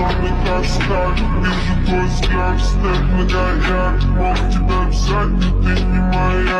темный как сталь. Вижу твой взгляд, снег на горят. Мог тебя взять, но ты не моя.